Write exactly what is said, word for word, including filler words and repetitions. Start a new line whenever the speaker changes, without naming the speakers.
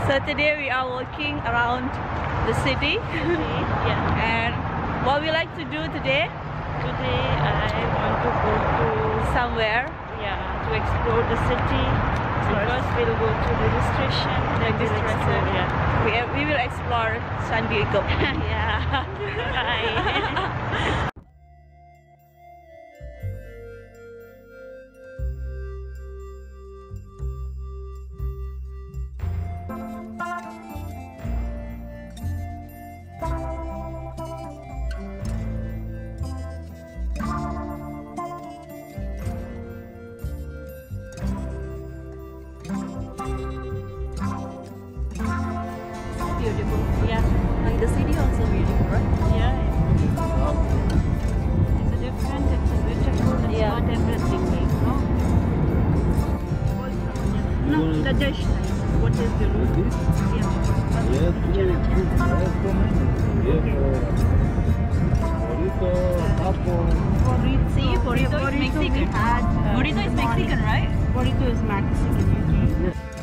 So today we are walking around the city.
Yeah.
And what we like to do today?
Today I want to go to
Somewhere.
yeah to explore the city.
First.
First we'll go to the station. Then we'll explore. Yeah.
We, we will explore San Diego.
Yeah. Bye.
Beautiful.
Yeah.
Like the city also beautiful, right?
Yeah. It's a different. It's a beautiful. It's
Yeah.
not everything big, no? No, the dish. What is the root? Yeah.
Yes, burrito, taco.
Burrito.
See, burrito is Mexican.
Had, uh,
Burrito is Mexican, right?
Burrito is Mexican.